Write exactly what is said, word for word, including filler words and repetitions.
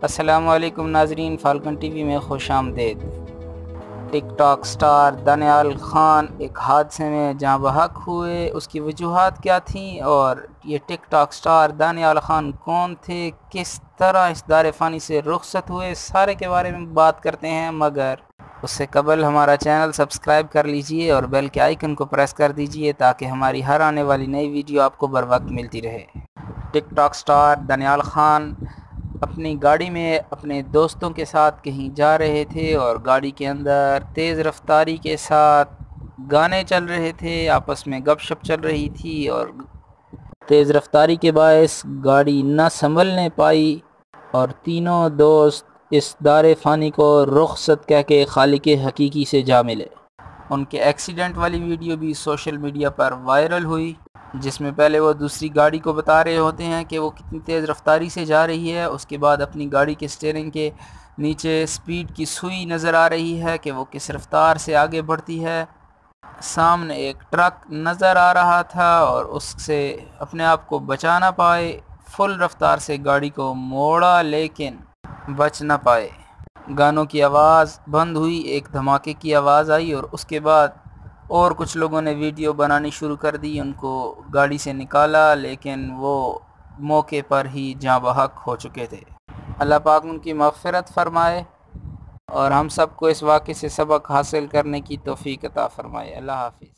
अस्सलामु अलैकुम नाजरीन, फाल्कन टीवी में खुश आमदेद। टिकटॉक स्टार दानियाल खान एक हादसे में जाँ बहक हुए, उसकी वजूहात क्या थीं और ये टिकटॉक स्टार दानियाल खान कौन थे, किस तरह इस दारे फ़ानी से रुखसत हुए, सारे के बारे में बात करते हैं। मगर उससे कबल हमारा चैनल सब्सक्राइब कर लीजिए और बेल के आइकन को प्रेस कर दीजिए ताकि हमारी हर आने वाली नई वीडियो आपको बर वक्त मिलती रहे। टिकटॉक स्टार दानियाल खान अपनी गाड़ी में अपने दोस्तों के साथ कहीं जा रहे थे और गाड़ी के अंदर तेज़ रफ्तारी के साथ गाने चल रहे थे, आपस में गपशप चल रही थी और तेज़ रफ्तारी के बायस गाड़ी न संभलने पाई और तीनों दोस्त इस दारे फ़ानी को रुखसत कह के खालिक हकीकी से जा मिले। उनके एक्सीडेंट वाली वीडियो भी सोशल मीडिया पर वायरल हुई, जिसमें पहले वो दूसरी गाड़ी को बता रहे होते हैं कि वो कितनी तेज़ रफ्तारी से जा रही है, उसके बाद अपनी गाड़ी के स्टीयरिंग के नीचे स्पीड की सुई नज़र आ रही है कि वो किस रफ्तार से आगे बढ़ती है। सामने एक ट्रक नज़र आ रहा था और उससे अपने आप को बचा ना पाए, फुल रफ्तार से गाड़ी को मोड़ा लेकिन बच ना पाए। गानों की आवाज़ बंद हुई, एक धमाके की आवाज़ आई और उसके बाद और कुछ लोगों ने वीडियो बनानी शुरू कर दी, उनको गाड़ी से निकाला लेकिन वो मौके पर ही जाँ बहक हो चुके थे। अल्लाह पाक उनकी मग़फ़िरत फ़रमाए और हम सबको इस वाक़े से सबक हासिल करने की तौफ़ीक़ अता फ़रमाए। अल्लाह हाफ़िज़।